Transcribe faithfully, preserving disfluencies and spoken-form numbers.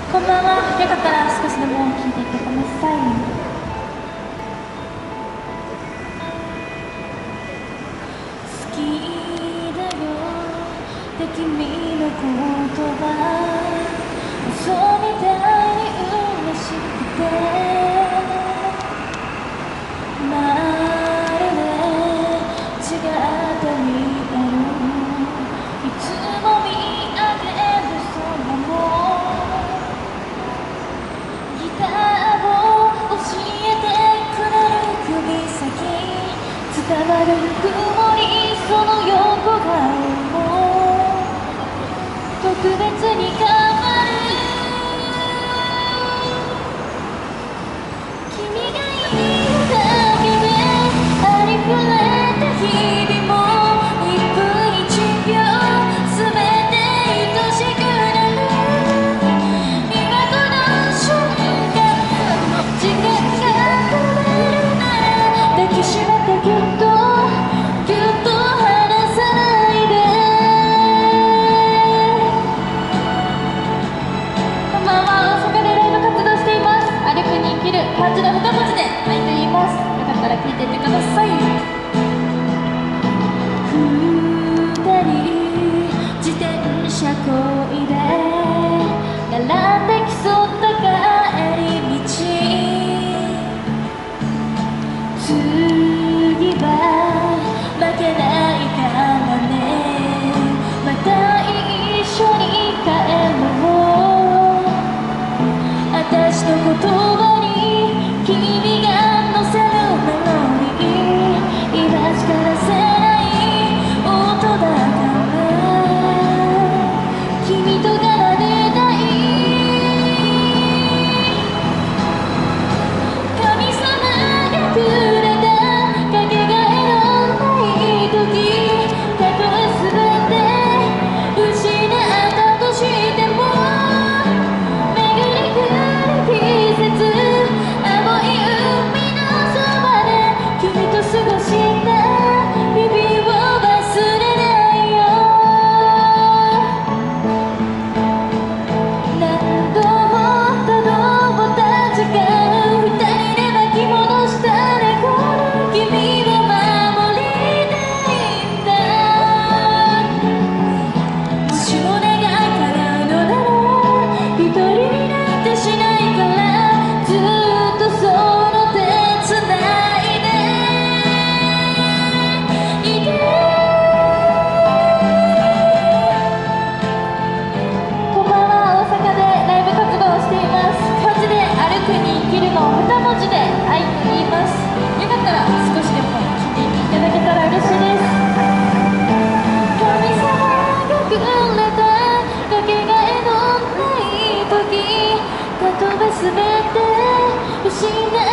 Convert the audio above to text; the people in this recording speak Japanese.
こんばんは。よかったら少しでも聞いていってください。好きだよって君の言葉、嘘みたいに嬉しくて、まるで違って見える。いつも見上げる空もギターを教えてくれる指先、伝わるぬくもり、その横顔も特別に変わる。君がいるだけでありふれた日々もいっぷんいちびょうすべて愛しくなる。今この瞬間、時間が止めるなら抱きしめてぎゅっとぎゅっと離さないで。こんばんは。大阪でライブ活動しています。歩くに生きる漢字の二文字で愛と言います。よかったら聞いていってください。二人自転車こいで並んで競った帰り道、次は負けないからね、また一緒に帰ろう。私の言葉に君が乗せるメロディー、今しか出せない音だから君と奏でたい。神様がくれたかけがえのない時、たとえ全て失ったとしても巡り来る季節、青い海のそばで君と過ごした日々を忘れないよ。何度もたどった時間、二人で巻き戻した猫の君を守りたいんだ。もしも願い叶うのなら一人になってしないから、ずっとその手つないでいて。こんばんは。大阪でライブ活動をしています。漢字で歩くに生きるの二文字で愛と言います。よかったら少しでも聞いていただけたら嬉しいです。神様がくれたかけがえのない時、たとえ全て失